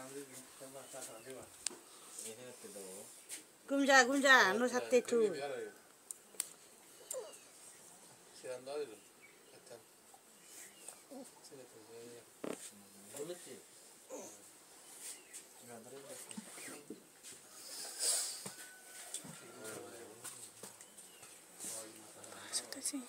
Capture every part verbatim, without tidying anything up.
Gumja gumja no sate tu. Sih.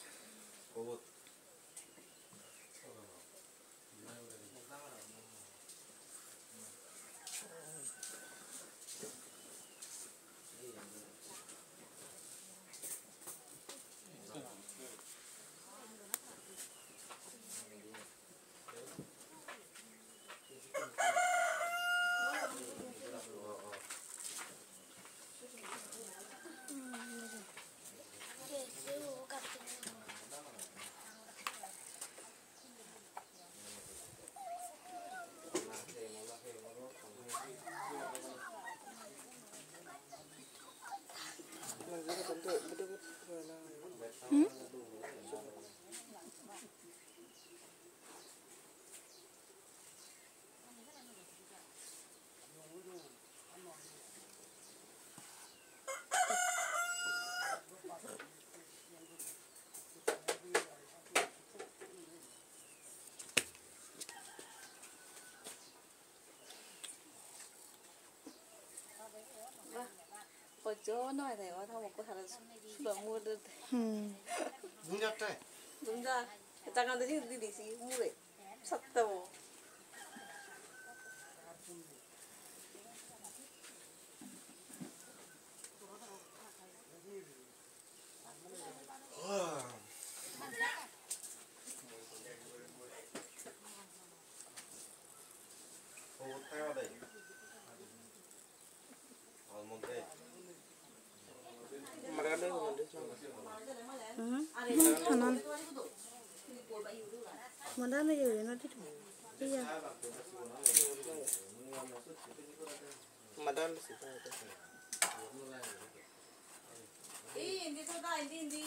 Hmm? Chỗ nói thầy có thao một cái thằng là mua được. Đúng nhất đấy. Đúng ra, ta còn thấy đi đi xí mua đấy, sắp tàu. Hanan. Mana ni je nanti tu. Iya. Madan sih. Eh, ini tu dah, ini ini.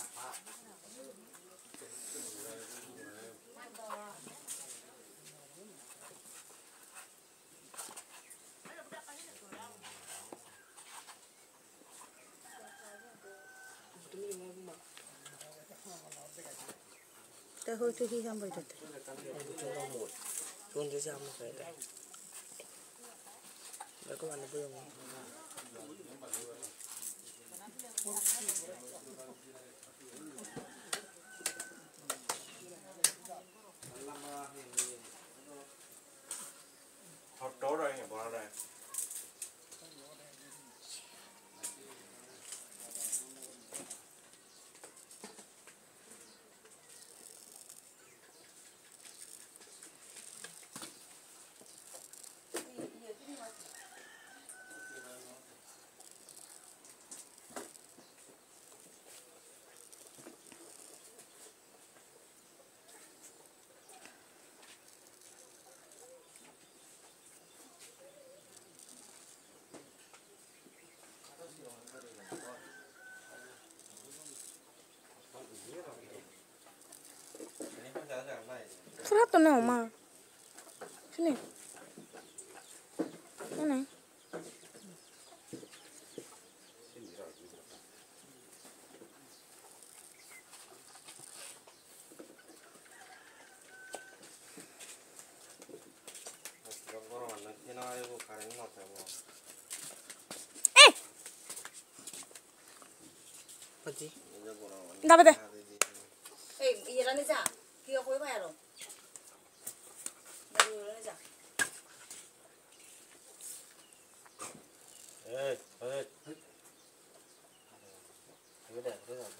Tahu tu hi sampai tu. Tuan je sama saya. Mereka mana pun yang. Hot door rồi nhỉ, bỏ ra. Surat tu nak ma. Sini. Mana? Eh. Pati. Dapat deh. Eh, iya ni sah. Kira kau apa ya lo? Baru ni sah. Eh, eh. Ini dah, ini dah.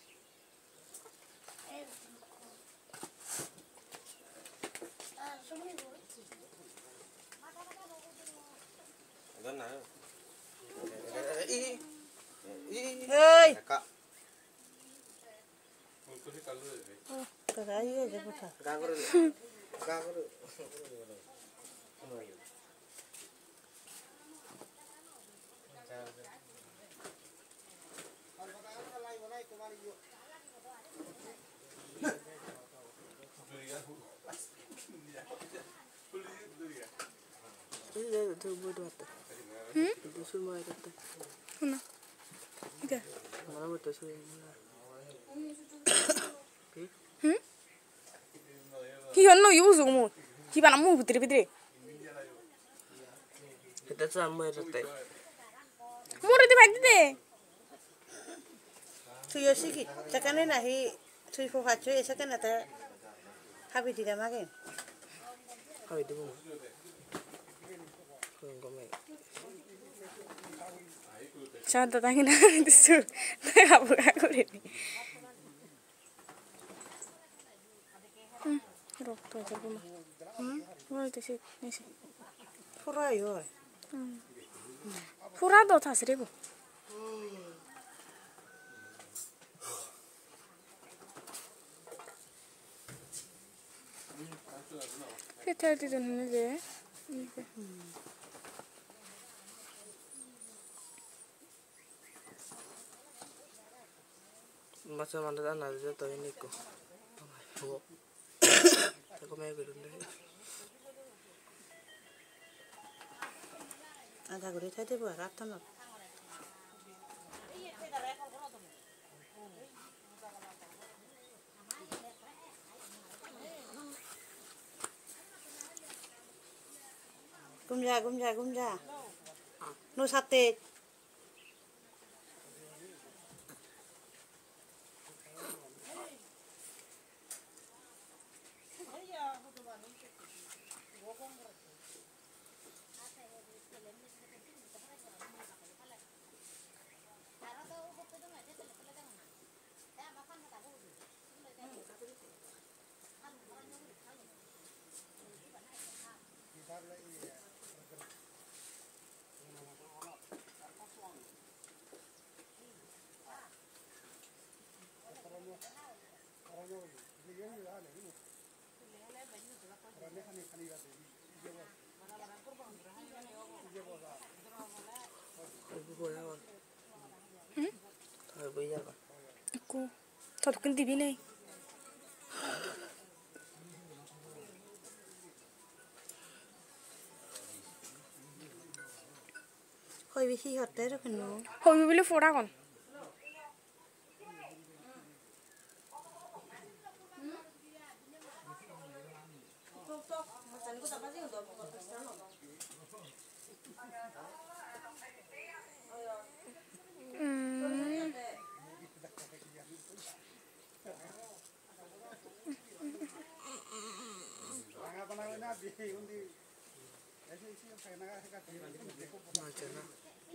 Ada nak? Eh, Hei. Kak. Kagak aja putar. Ganggu, ganggu. itu bodoh tuh. Hmm? Itu semua itu tuh. Mana? Ika. Mana bodoh semua. Hmm? Hiyo no yuzu mo. Hiba na mu bitri bitri. Itu sama itu tuh. Mure de bag de. Tuyo siki, takane nahi tui fo facho esa kana ta habi di damage. Kau itu mana? Kau enggak main. Chanta tangina disu. Abu aku ini. Hmm. Rok to jago ma. Hmm. Woi te sik nisi. Fura yo. Hmm. Fura do thasre go. Kita di sana je. Macam mana dah nak jadi tahu ini ko. Oh. Aku main gurun deh. Ada guri tadi buat rata nak. Gumja gumja gumja. No sate. Ibu boleh apa? Hmm? Tahu boleh apa? Aku. Tadu kan tibi nai. Koi bihi hotte ro keno. Hobi bile fora kon. Macam mana?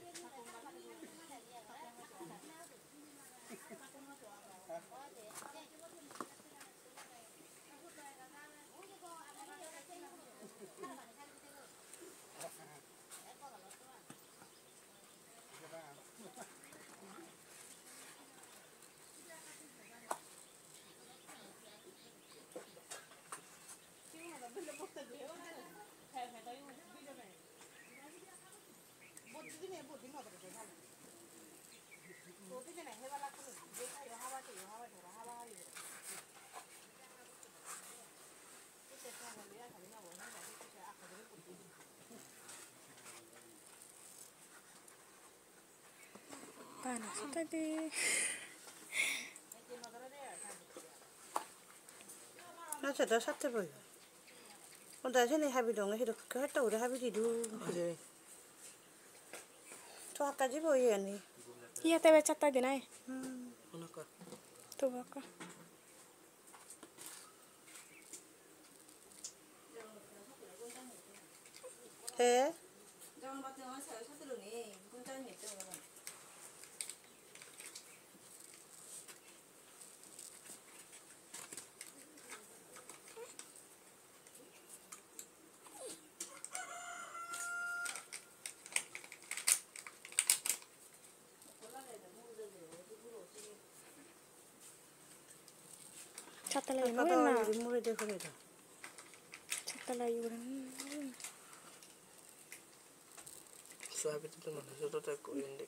Panas tadi. Na chada sate boy. Onda sini habi dong hidup kereta udah habi tidur. Macam Tuh akaji boy ya nih. Iya tebe chatta dinai. Hmm. mana kah? Tu baka. Eh? Jangan baca masa satu dulu nih, kuncinya itu. Chatta lagi Kata mana? orang mulai deh kalau itu. Chatta lagi orang. Suami itu mana? Sudah tak kau ini.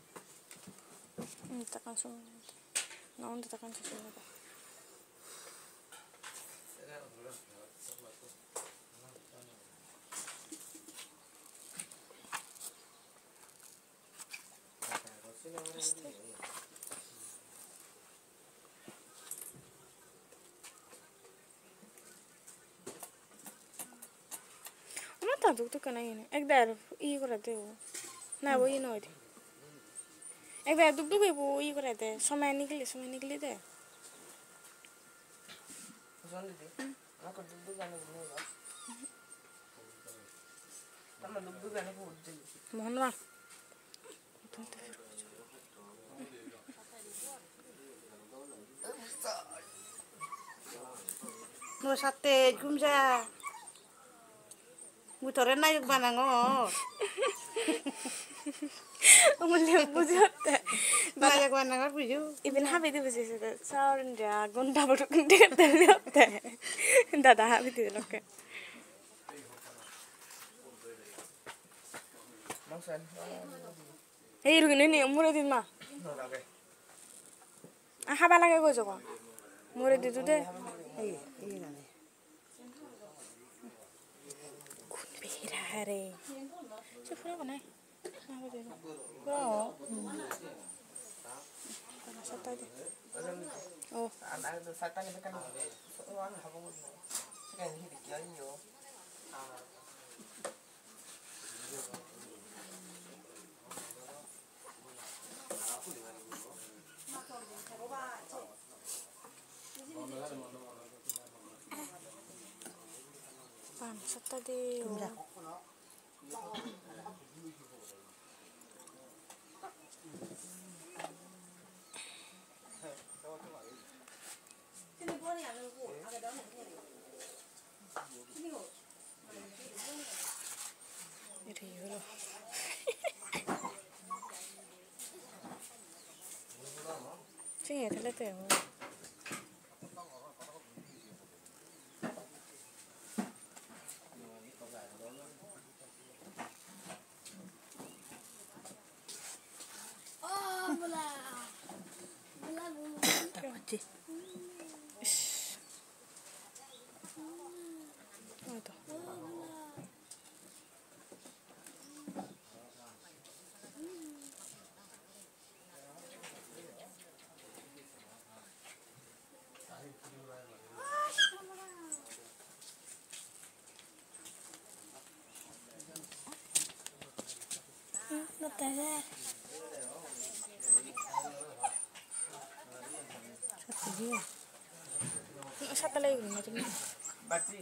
Tekan semua. Naon tekan semua. Ano tanto tu kana ini? Ekdar i korate ho. Na wo ino ide. Ekdar duk duk ibu i korate. समय निकले समय निकले दे. Sundi deh. Aku duduk kan ini lah. Sama duduk kan aku udah. Mohon maaf. No sate kumja. Mutore na yuk mana ngor. Umulnya bujuk. Na yuk mana ngor bujuk. Ibn habi itu bujuk itu. Saurun dia gonda baru kunde terlihat. Dada habi itu loke. Mangsan. Hei rugi ini umur itu mah. Ah haba lagi gue joko. Umur itu tuh deh. Iya, iya nih. Hare. Siapa mana? Apa dia? Bro. Karena satu aja. Oh. Anak itu satu ini kan orang habang itu. Sekarang ini dikian yo. Pam satu deh. Rio. Sini terlihat ya. Mati. Oh itu. Not there. Satu dia. Satu lagi macam ni. Baci.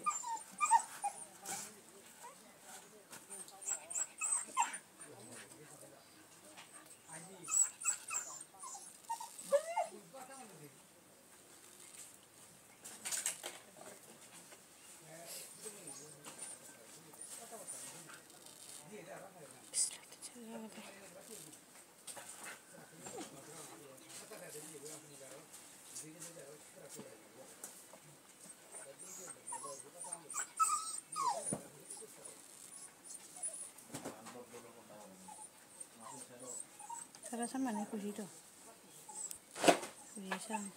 Saya rasa mana kuji tu. Kuji sang.